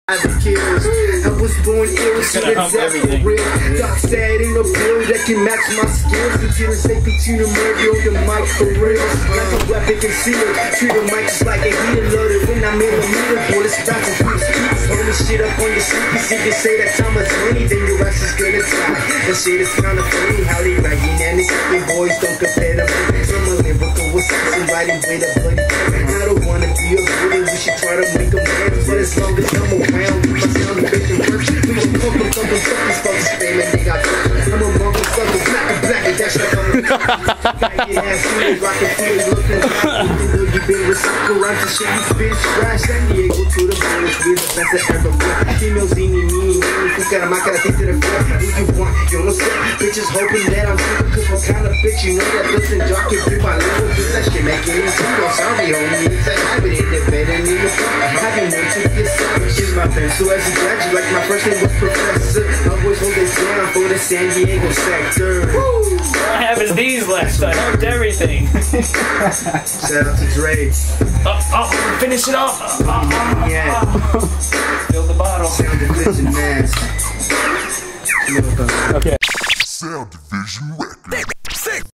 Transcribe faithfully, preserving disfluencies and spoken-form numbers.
kills. I was born ill, so that's for real. Doc said ain't no pill that can match my skills. The killers they continue to murder on the mic for real. Like a weapon concealed. Treat the mic just like a heater loaded. When I'm in the middle, bullets back and free speech. Hold this shit up on your seat. Cause if you say that time is money, then your ass is gonna die. That shit is kinda funny how they writing and they say boys don't compare them. From a lyrical assassin writing with a bloody pen. I don't wanna be a bully, we should try to make them mad. But as long as I'm around, my sound is making worse. We gon' pump them, pump them, fuck these fuckers, fame, and they got fucked. I'm a motherfucker, black and black, and that's like I'm a gotta get ass food, rockin' food, looking like even though you been recycled, right? The shit you spit, trash, San Diego to the village, we're the best that ever went. Females in me, me, me, who got a mic, gotta think to the front. Who you want, you know what's up? Bitches hoping that I'm super, cause what kind of bitch you know that listen, dark can free my little bitch, that shit making it too. I'm sorry, homie, it's a habit in the bed and in the front. I can wait to get savage. She's my pen, so as a graduate, like my first name was Professor. My boys hold this down for the San Diego sector. Woo! All I have is these left. I helped everything. Shout out to Dre. Oh, oh, finish it off. Oh, oh, oh, Yeah. Fill the bottle. Sound Division mask. Okay. Sound Division Records.